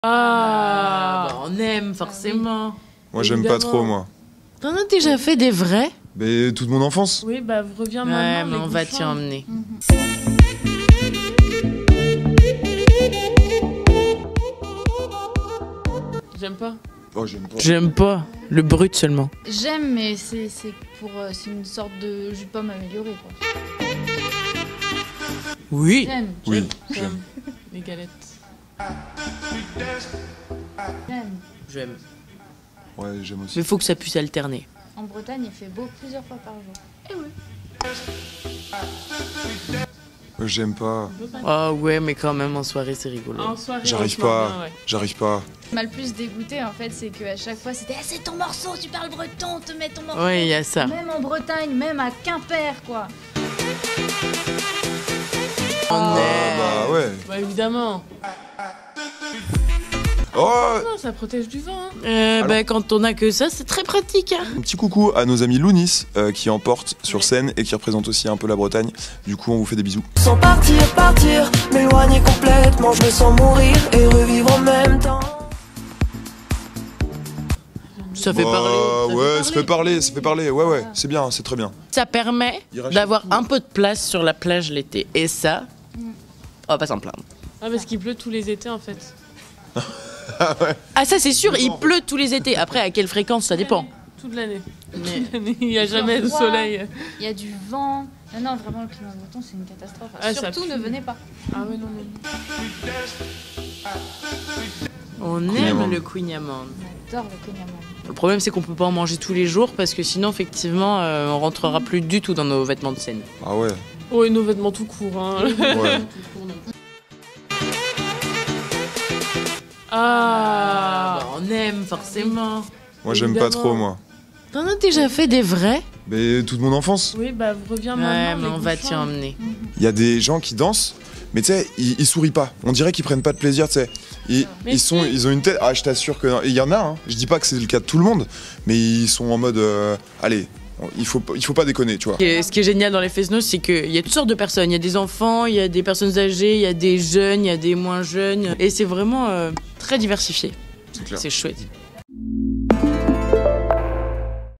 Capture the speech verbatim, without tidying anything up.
Ah, bah on aime forcément. Moi j'aime pas trop moi. T'en as déjà fait des vrais? Mais toute mon enfance. Oui, bah reviens Ouais, maintenant. mais on va t'y emmener. J'aime pas. Oh j'aime pas. J'aime pas, le brut seulement. J'aime, mais c'est pour euh, c'est une sorte de jus de pomme amélioré quoi. Oui. J'aime. Oui, J'aime. j'aime. Les galettes. J'aime. J'aime. Ouais, j'aime aussi. Mais faut que ça puisse alterner. En Bretagne, il fait beau plusieurs fois par jour. Eh oui. Ouais, j'aime pas. Ah ouais, mais quand même en soirée c'est rigolo. En soirée, J'arrive on se marre pas. bien, ouais. J'arrive pas. Ce qui m'a le plus dégoûté en fait, c'est qu'à chaque fois c'était ah, c'est ton morceau, tu parles breton, te mets ton morceau. Ouais, il y a ça. Même en Bretagne, même à Quimper quoi. On Ah aime. bah ouais. Bah évidemment. Oh, Non, ça protège du vent. Hein. Euh, bah quand on a que ça, c'est très pratique. Hein. un petit coucou à nos amis Lounis euh, qui emportent sur scène et qui représentent aussi un peu la Bretagne. Du coup, on vous fait des bisous. Sans partir, partir, m'éloigner complètement, je me sens mourir et revivre en même temps. Ça fait Bah, parler. Ça ouais, fait ça fait parler, ça fait parler. Ouais, ouais, c'est bien, c'est très bien. Ça permet Il rachète d'avoir tout. un peu de place sur la plage l'été. Et ça, on va pas s'en plaindre. Ah, parce qu'il pleut tous les étés en fait. Ah ça c'est sûr, il pleut tous les étés. Après, à quelle fréquence, ça dépend. Toute l'année. Mais- Toute l'année. Il n'y a Il fait jamais de froid. soleil. Il y a du vent. Non, non, vraiment, le climat breton, c'est une catastrophe. Ah, ça Surtout, pue. ne venez pas. Ah ouais, non, non. On Queen aime Amand. le Queen Amand. On adore le cognac. Le problème c'est qu'on peut pas en manger tous les jours parce que sinon effectivement euh, on rentrera plus du tout dans nos vêtements de scène. Ah ouais. Oh, et nos vêtements tout courts. Hein. Ouais. Ah, bah, on aime forcément. Moi j'aime pas Évidemment. trop moi. T'en as déjà fait des vrais? Mais toute mon enfance. Oui, bah reviens Ouais, maintenant. mais on les va bouchons. t'y emmener. Il y a des gens qui dansent, mais tu sais, ils, ils sourient pas. On dirait qu'ils prennent pas de plaisir, tu sais. Ils, Mais ils sont, si. ils ont une tête. Ah, je t'assure que non. Et il y en a. Hein. Je dis pas que c'est le cas de tout le monde, mais ils sont en mode, euh, allez, il faut, il faut pas déconner, tu vois. Et ce qui est génial dans les Fesnos, c'est qu'il y a toutes sortes de personnes. Il y a des enfants, il y a des personnes âgées, il y a des jeunes, il y a des moins jeunes. Et c'est vraiment euh, très diversifié. C'est clair. C'est chouette.